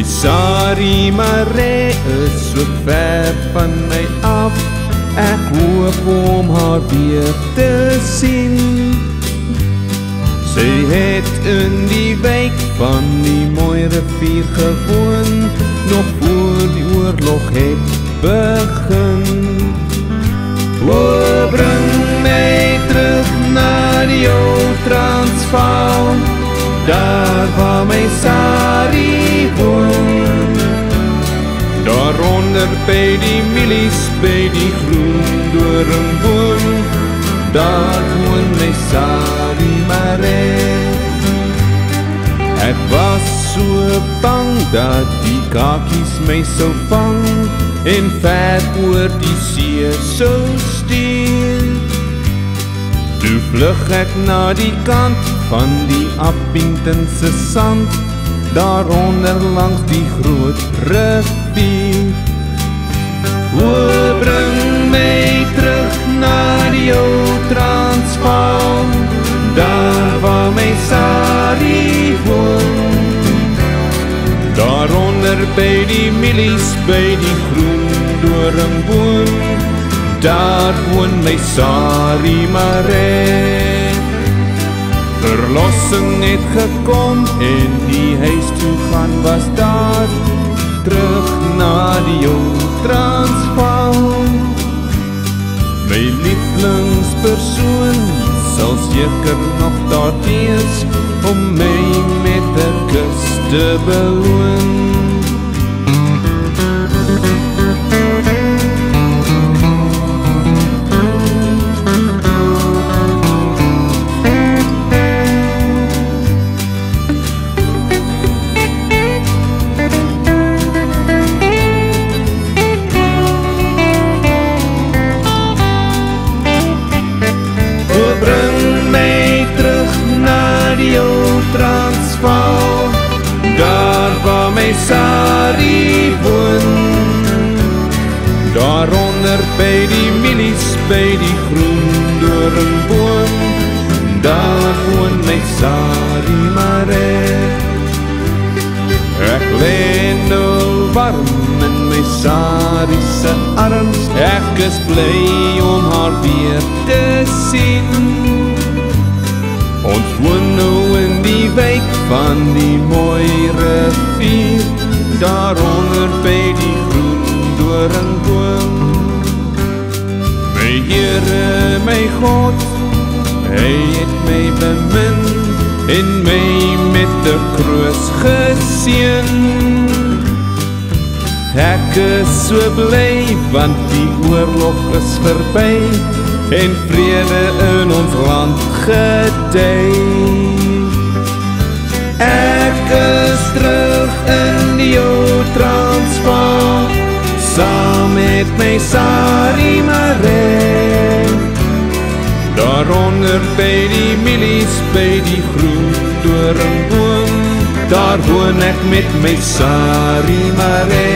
Sari Maree is so ver van my af. Ek hoop om haar weer te sien. Sy het in die wijk van die mooi rivier gewoon, nog voor die oorlog het begin. O, bring my terug na die ou Transvaal, daar waar my Sari woon. Daaronder by die milies, by die groen doringboom, daar woon my Sari Maree. Ek was so bang dat die kakies my sou vang en ver oor die see sou stuur. Toe vlug ek na die kant van die Appingtonse sand, daaronder langs die groot rivier. O, bring my terug na die ou Transvaal, daar waar my Sari woon. Daaronder by die milies, by die groen doringboom, daar woon my Sari Maree. Verlossing het gekom en die huis toe gaan was daar, terug na die ou Transvaal. My lieflingspersoon sal seker nog daar wees om my met 'n kus te beloon. Transvaal, daar waar my Sari woon. Daaronder by die milies, by die groen doringboom, daar woon my Sari Maree. Ek lê nou warm in my Sari se arms, ek is bly om haar weer te sien. Ons woon nou in die wijk van die mooi rivier, daaronder by die groen doringboom. My Here, my God, hy het my bemin en my met 'n kroos geseën. Ek is so bly want die oorlog is verby en vrede in ons land gedei. Ek is terug in die ou Transvaal, saam met my Sari Maree. Daaronder by die milies, by die groen doringboom, daar woon ek met my Sari Maree.